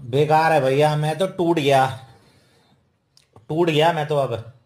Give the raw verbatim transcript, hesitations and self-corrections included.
बेकार है भैया, मैं तो टूट गया, टूट गया मैं तो अब।